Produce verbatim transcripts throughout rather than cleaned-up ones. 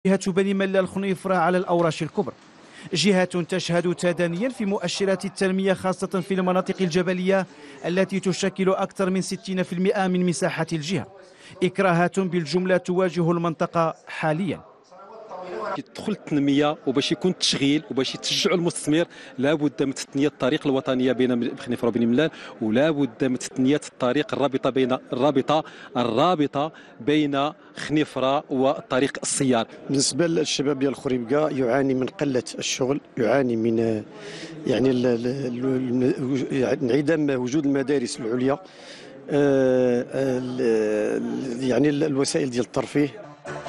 جهة بني ملال الخنيفرة على الأوراش الكبرى، جهة تشهد تدنيا في مؤشرات التنمية خاصة في المناطق الجبلية التي تشكل أكثر من ستين بالمئة من مساحة الجهة. إكراهات بالجملة تواجه المنطقة حاليا. تدخل التنميه وباش يكون التشغيل وباش يتشجعوا المستثمر لابد من تثنيه الطريق الوطنيه بين خنيفره وبني ملال، ولا بد من تثنيه الطريق الرابطه بين الرابطه الرابطه بين خنيفره والطريق السيار. بالنسبه للشباب ديال خريبكا يعاني من قله الشغل، يعاني من يعني انعدام وجود المدارس العليا، يعني الوسائل ديال الترفيه.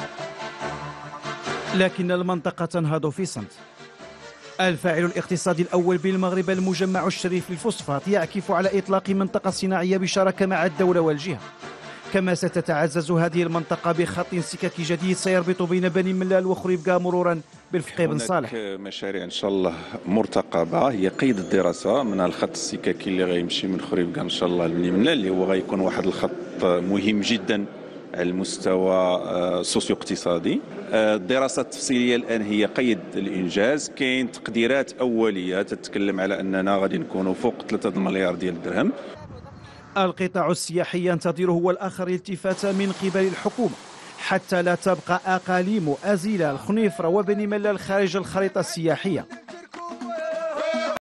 لكن المنطقة تنهض في صمت. الفاعل الاقتصادي الأول بالمغرب المجمع الشريف للفوسفات يعكف على إطلاق منطقة صناعية بشراكة مع الدولة والجهة، كما ستتعزز هذه المنطقة بخط سككي جديد سيربط بين بني ملال وخريبكا مرورا بالفقيه بن صالح. مشاريع ان شاء الله مرتقبه هي قيد الدراسه من الخط السككي اللي غيمشي من خريبكا ان شاء الله لبني ملال، اللي هو غيكون واحد الخط مهم جدا على المستوى السوسيو اقتصادي. الدراسه التفصيليه الان هي قيد الانجاز، كاين تقديرات اوليه تتكلم على اننا غادي نكونوا فوق ثلاثة مليار ديال الدرهم. القطاع السياحي ينتظره هو الآخر الالتفات من قبل الحكومة حتى لا تبقى أقاليم أزيلة الخنيفرة وبني ملال خارج الخريطة السياحية.